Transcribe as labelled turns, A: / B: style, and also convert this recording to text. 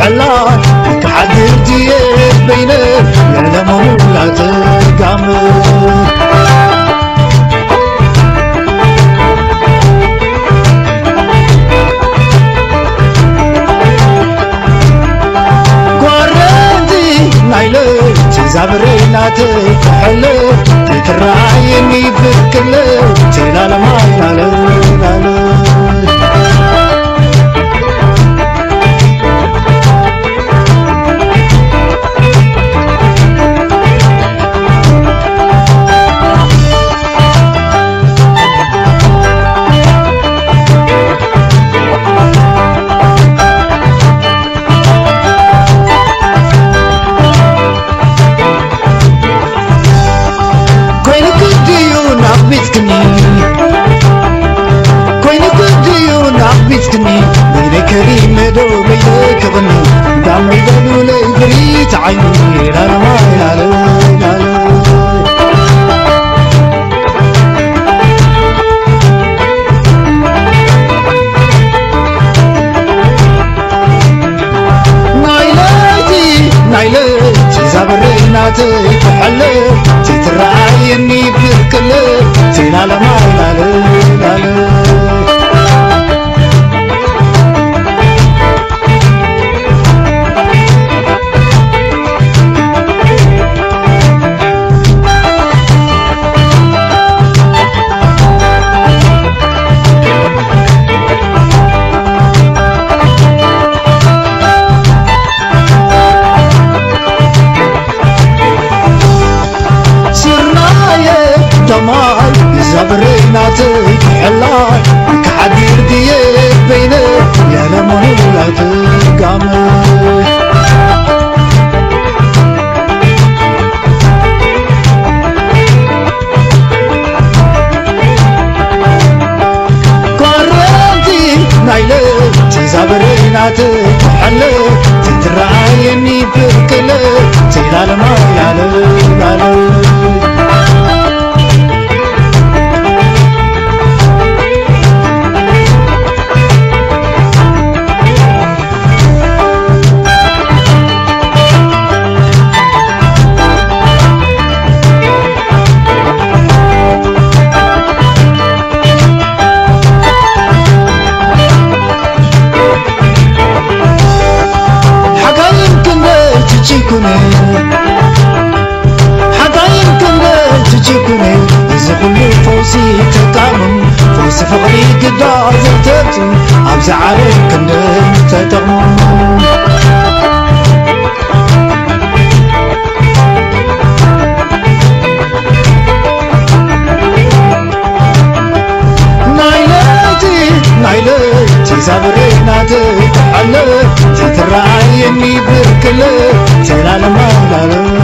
A: حلال كحدرتي بينك يا لمولات قامر زابريناتي حلو تراعيني بكل تلا لما لا بيتكني بين كريم دو بين كبني دام يدلو لي بريت عيني لا ما لا نايلتي زابريناتي تحلل تتراعيني بكل تلا ما لا دماي زبريناتي حلال كحدير ديك بينك يا لمولات قامر قرنتي نايلتي زبريناتي حلال تتراعيني بكل تلا ما لا حقايم كنا تجيكوني إذا كل فوسي تتعمم فوس فقري قدا زرتتم عبز عليك كنا تتعمم نايلتي زابريناتي تحلل تتراعيني بكل تلا لما لا